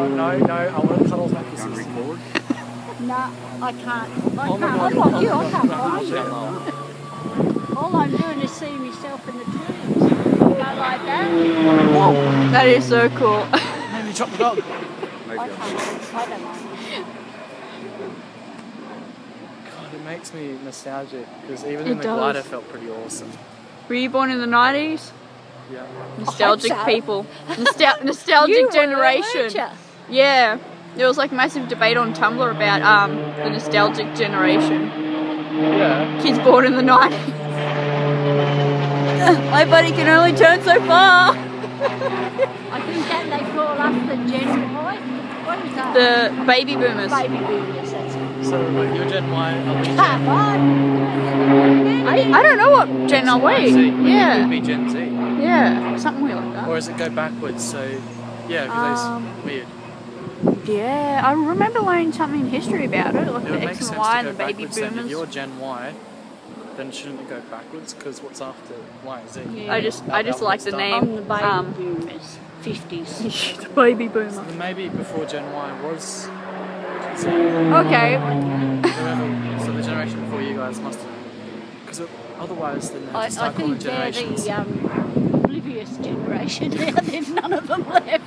no, I want to cut off my kisses. No, I can't. I Oh my can't. God. Unlike you, I can't find you. All I'm doing is seeing myself in the trees. Go like that. Whoa, that is so cool. Maybe chop the dog. I can't. I don't mind. God, it makes me nostalgic because even in the glider felt pretty awesome. Were you born in the 90s? Yeah. Nostalgic so. people. Nostalgic generation. Yeah. There was like massive debate on Tumblr about the nostalgic generation. Yeah. Kids born in the 90s. My buddy can only turn so far. I think that they call us the Gen Y. What is that? The baby boomers. Baby boomers, that's it. So like you're Gen Y, I'll be Gen I don't know what Gen are we. Z. It Yeah. would be Gen Z. Yeah. Something weird like that. Or does it go backwards? So yeah, because it's weird. Yeah, I remember learning something in history about it, like It the would make X sense and Y to and go the baby backwards then. If boomers. you're Gen Y, then shouldn't it go backwards? Because what's after Y and Z? Yeah. I just like the name. I'm the baby boomers. 50s. The baby boomer. So maybe before Gen Y was Z. Okay. Whoever, so the generation before you guys must have. Because otherwise, then they have to I start calling think they're generations. the oblivious generation now. There's none of them left.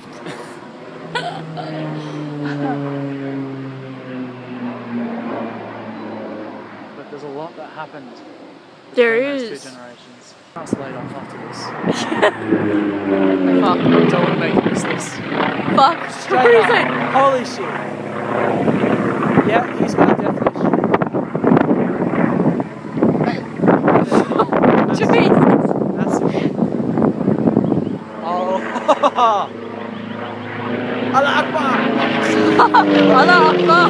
But there's a lot that happened. There between those is. two generations. That's later on after this. Fuck. Don't want to make you miss this. Fuck. What is it? Holy shit. Yeah, he's got a death wish. Jesus. That's it. Oh. Allah Akbar! Allah Akbar.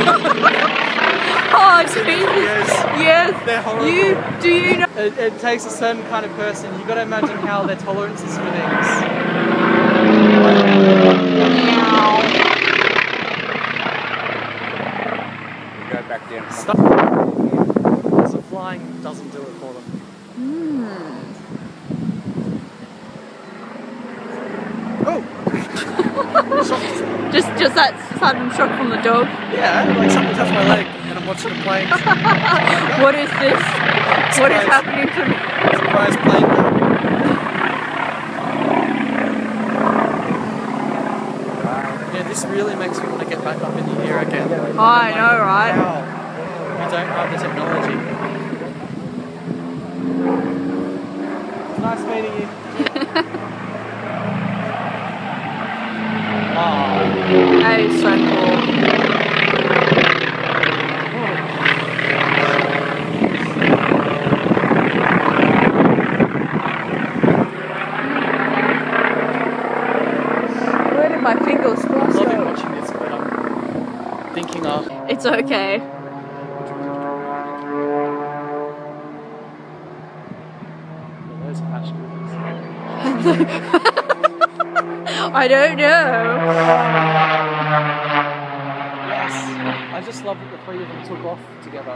Oh, Jesus. Yes. They're horrible. Do you know? It takes a certain kind of person. You've got to imagine how their tolerance is for things. Go back down. Stuff. So flying doesn't do it for them. Oh! Just that sudden shock from the dog. Yeah, like something touched my leg and I'm watching the plane. What is this? What is happening to me? Surprise plane. Yeah, this really makes me want to get back up in the air again. Oh, I know, right? Wow. We don't have the technology. It's nice meeting you. That is so cool. Where did my fingers I'm cross loving go? watching this, but I'm thinking of. It's okay. Those hash I don't know. Yes, I just love that the three of them took off together.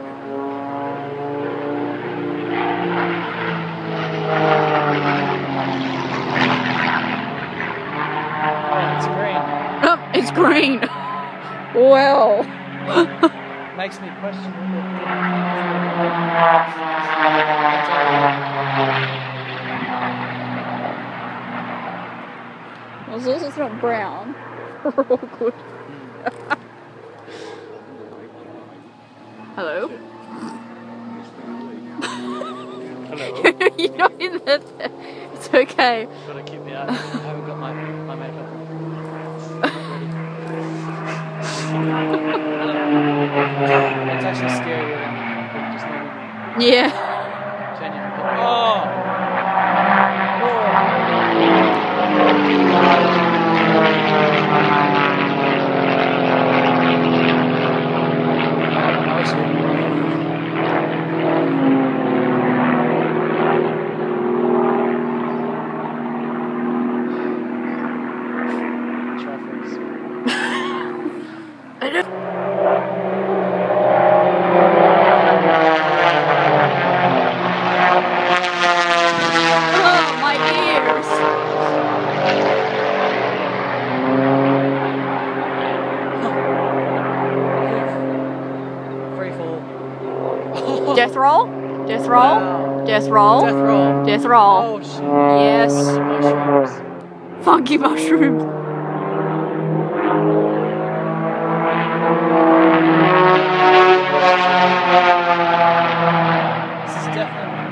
Oh, it's green. Oh, it's green. Well. Makes me question Well, as long as it's not brown, we're all good. Hello? Hello. You're not in there. It's okay. Gotta keep me out. I haven't got my makeup on. It's actually scary when people just leaving me. Yeah. Genuinely. Oh! Death roll? Death roll? Wow. Death roll? Death roll. Death roll. Oh shit. Yes. Mushrooms. Funky mushrooms. This is definitely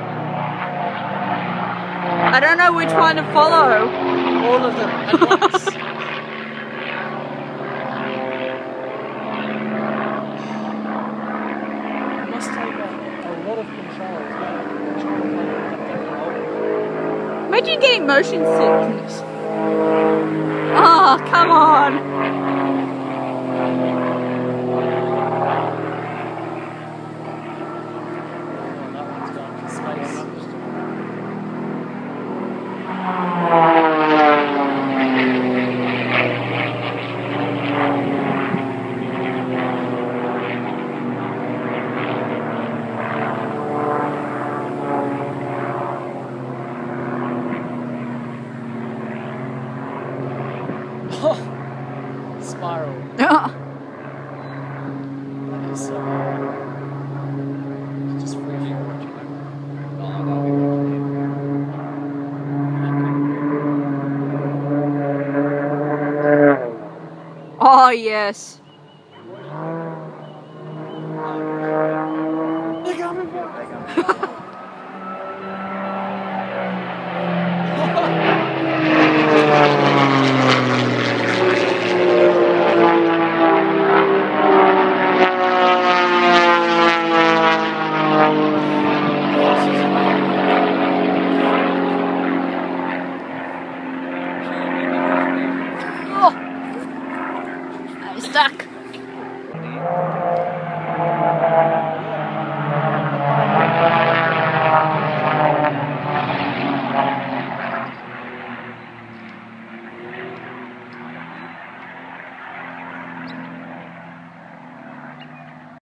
I don't know which one to follow. all of them at once. It must take a lot of control as well. Trying to play that. Imagine getting motion sickness. Oh, come on. That one's gone to space. Oh, spiral. That is just really watching it. Oh, that'll be watching Oh, yes.